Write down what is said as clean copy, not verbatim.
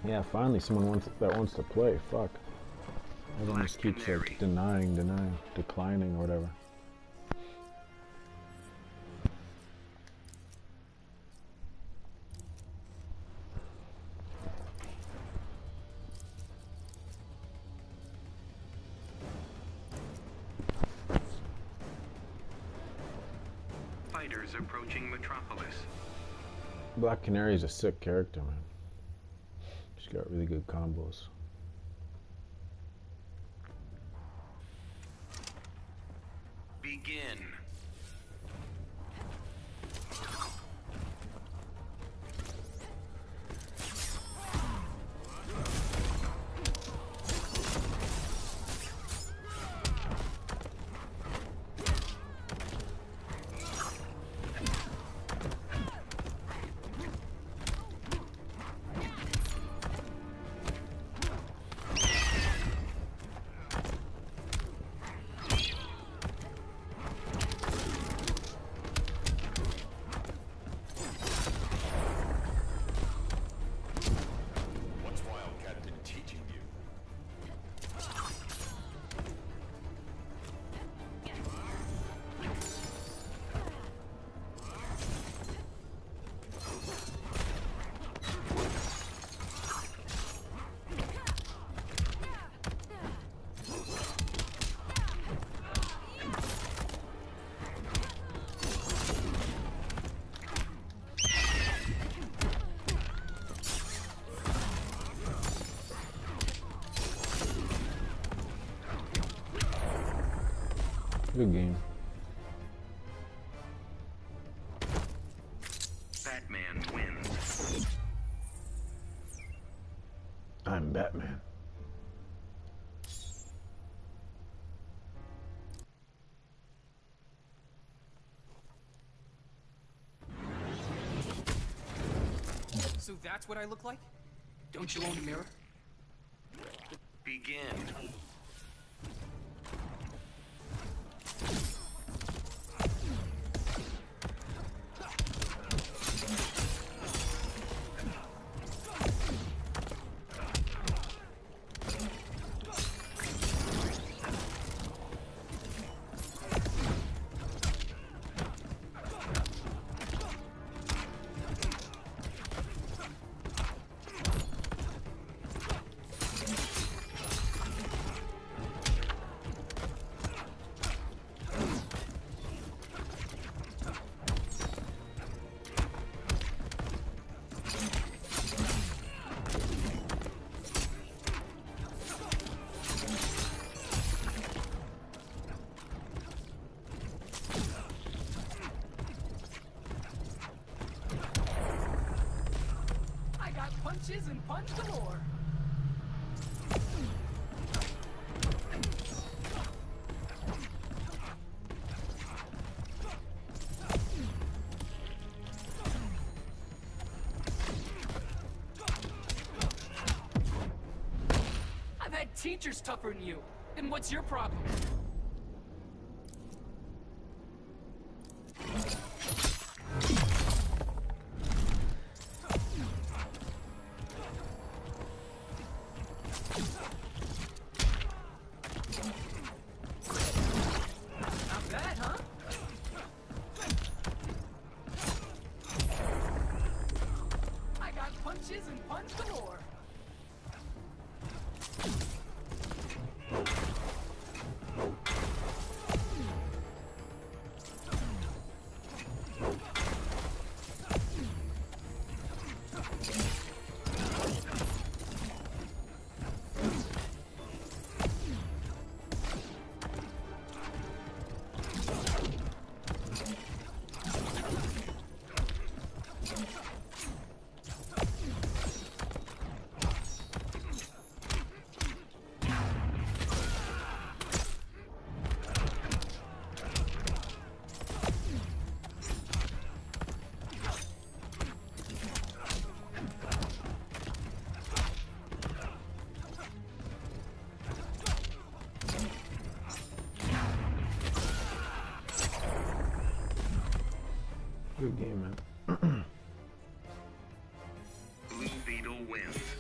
Yeah, finally someone that wants to play. Fuck. Everyone just keeps like denying, declining or whatever. Fighters approaching Metropolis. Black Canary is a sick character, man. She's got really good combos. Begin. Good game. Batman wins. I'm Batman. So that's what I look like? Don't you own a mirror? Begin. Punches and punch galore. I've had teachers tougher than you. Then what's your problem? Punches and punch galore. Good game, man. Blue Beetle wins.